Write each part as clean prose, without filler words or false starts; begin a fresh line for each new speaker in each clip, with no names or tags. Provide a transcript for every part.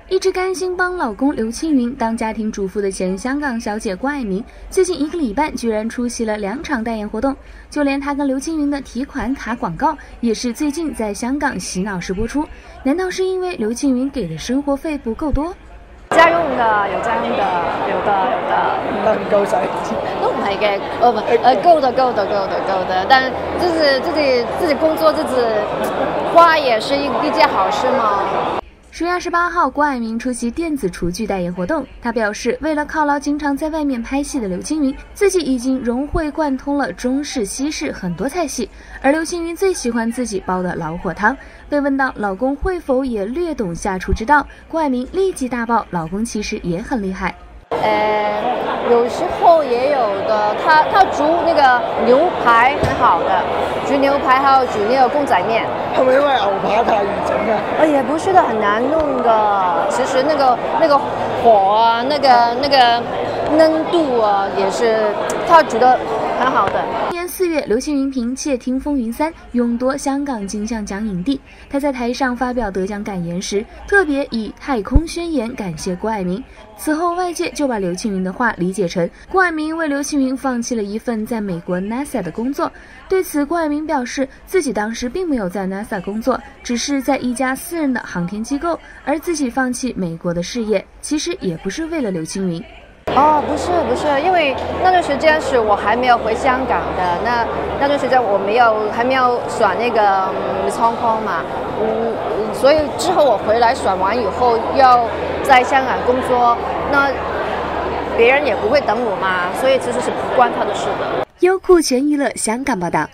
一直甘心帮老公刘青云当家庭主妇的前香港小姐郭蔼明，最近1个礼拜居然出席了2场代言活动，就连她跟刘青云的提款卡广告也是最近在香港洗腦式播出。難道是因為劉青雲給的生活費不夠多？
家用的有家用的，有的，
但唔夠使，
都唔係嘅，夠的，但就是自己工作自己花也是一件好事嘛。
10月28號，郭蔼明出席電子廚具代言活動。他表示，為了犒勞經常在外面拍戲的劉青雲，自己已經融會貫通了中式、西式很多菜系。而劉青雲最喜歡自己煲的老火湯。被問到老公會否也略懂下廚之道，郭蔼明立即大爆，老公其實也很厲害。
有時候也有的，他煮那個牛排很好的，煮牛排還有煮那個公仔麵。
係咪因為牛扒太易整啊？
也不是的，很難弄的。其實那個火啊，那個嫩度啊，也是他煮得很好的。
今年4月，劉青雲憑《竊聽風雲3》勇奪香港金像獎影帝。他在台上發表得獎感言時，特別以太空宣言感謝郭蔼明。此後，外界就把劉青雲的話理解成郭蔼明為劉青雲放棄了一份在美國 NASA 的工作。對此，郭蔼明表示，自己當時並沒有在 NASA 工作，只是在一家私人的航天機構，而自己放棄美國的事業，其實也不是為了劉青雲。
不是，因為那段時間是我還沒有回香港的，那段時間我還沒有選那個倉空嘛，所以之後我回來選完以後要在香港工作，那別人也不會等我嘛，所以其實是不關他的事的。
優酷全娛樂香港報道。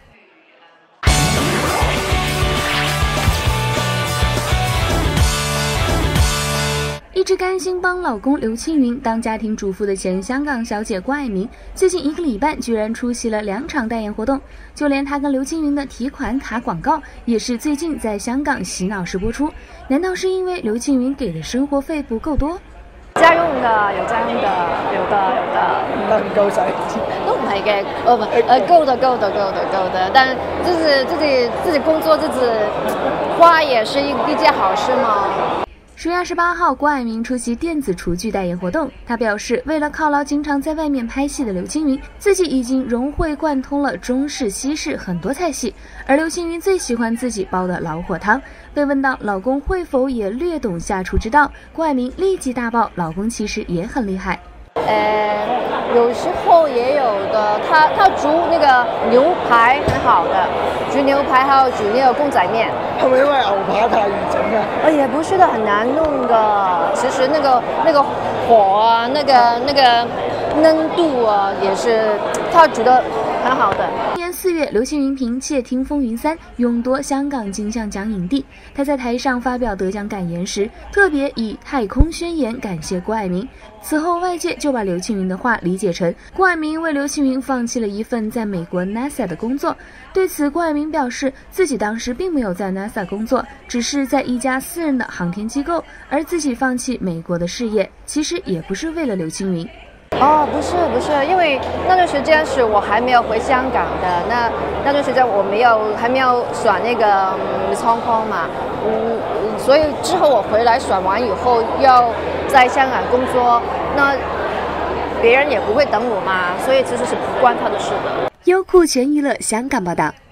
一直甘心幫老公劉青雲當家庭主婦的前香港小姐郭蔼明，最近1個禮拜居然出席了2場代言活動，就連她跟劉青雲的提款卡廣告也是最近在香港洗腦式播出。難道是因為劉青雲給的生活費不夠多？
家用的有家用的，有的，
但唔夠使，
都唔係嘅，夠的，但就是自己工作自己花也是一件好事嘛。
10月28號，郭蔼明出席電子廚具代言活動。他表示，為了犒勞經常在外面拍戲的劉青雲，自己已經融會貫通了中式、西式很多菜系。而劉青雲最喜歡自己煲的老火湯。被問到老公會否也略懂下廚之道，郭蔼明立即大爆，老公其實也很厲害。
有時候也有的，他煮那個牛排很好的，煮牛排還有煮那個公仔麵。
係咪因為牛扒太易整啊？
也不是的，很難弄的。其實那個火啊，那個嫩度啊，也是他煮得很好的。
今年4月，劉青雲憑《竊聽風雲3》勇奪香港金像獎影帝。他在台上發表得獎感言時，特別以太空宣言感謝郭蔼明。此後，外界就把劉青雲的話理解成郭蔼明為劉青雲放棄了一份在美國 NASA 的工作。對此，郭蔼明表示，自己當時並沒有在 NASA 工作，只是在一家私人的航天機構，而自己放棄美國的事業，其實也不是為了劉青雲。
不是，因為那段時間是我還沒有回香港的，那段時間我還沒有選那個倉空嘛，所以之後我回來選完以後要在香港工作，那別人也不會等我嘛，所以其實是不關他的事的。
優酷全娛樂香港報道。